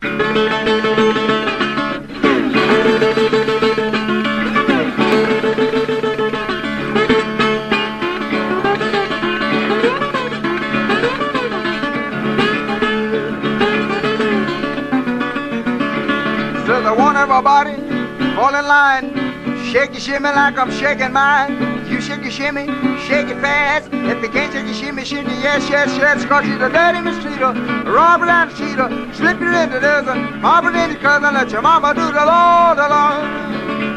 Says I want everybody all in line. Shake your shimmy like I'm shaking mine. You shake your shimmy, shake it fast. If you can't shake your shimmy, shake it, yes, yes, yes. Cause she's a dirty mistreater, robber and cheater. Slip you in the desert, hop it in your cousin, let your mama do the Lord alone.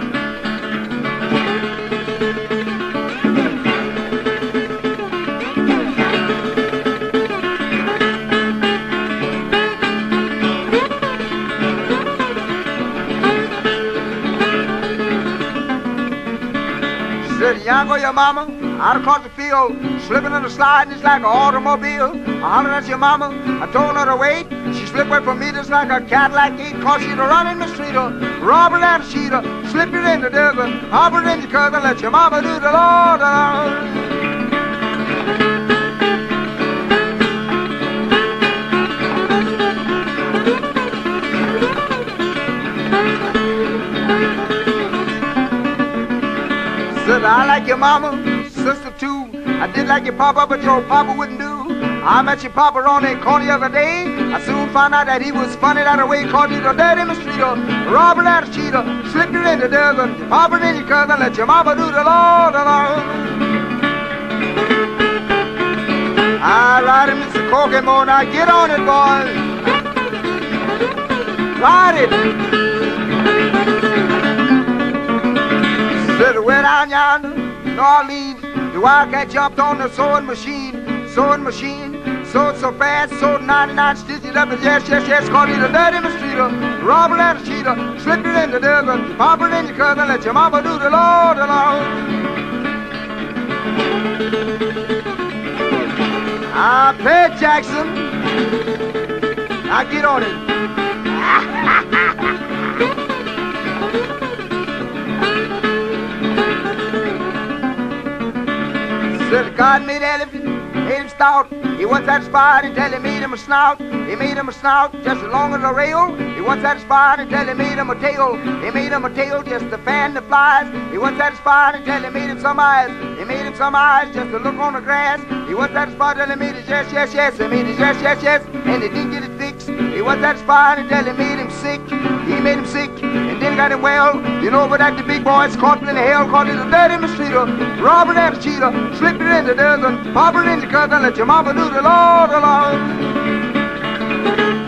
Said, Yango, your mama, out across the field, slipping on the slide just like an automobile. I hollered at your mama, I told her to wait. She slipped away from me just like a Cadillac gate. Cause she's a running mistreater, robber and a cheater. Slip it in the desert, hop it in your cousin, let your mama do the Lord alone. Said, I like your mama, sister too. I did like your papa, but your papa wouldn't do. I met your papa on a corner the other day. I soon found out that he was funny that way. Cause he's a dirty mistreater, robber and a cheater. Slip you in the desert, your papa and your cousin, let your mama do the Lord alone. I ride it, Mr. Kokomo, now get on it, boys. Ride it. Said, way down yonder, New Orleans, the wildcat jumped on the sewing machine, sewed so fast, sewed 99 stitches up, and yes, yes, yes, cause he's a dirty mistreater, robber and a cheater. Slip it in the desert, your papa and your cousin, let your mama do the Lord alone. I play Jackson, now get on it. Said God made elephant, made him stout. He wasn't satisfied until he made him a snout. He made him a snout just as long as a rail. He wasn't satisfied until he made him a tail. He made him a tail just to fan the flies. He wasn't satisfied until he made him some eyes. He made him some eyes just to look on the grass. He wasn't satisfied until he made his yes, yes, yes. He made his yes, yes, yes, and he didn't get it fixed. He wasn't satisfied until he made him sick. He made him sick and then got him well. You know, but that the big boys caught him in the hell cause he's a dirty mistreater, robber and a cheater. Slip it in the desert, pop it in the cousin, let your mama do the Lord alone.